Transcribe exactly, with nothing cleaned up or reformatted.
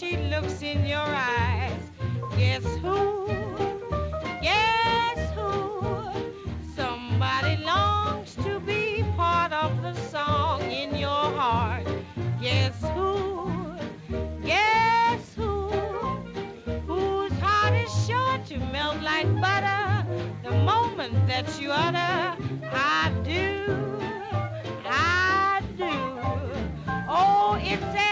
she looks in your eyes. Guess who? Guess who? Somebody longs to be part of the song in your heart. Guess who? Guess who? Whose heart is sure to melt like butter the moment that you utter, I do, I do. Oh, it's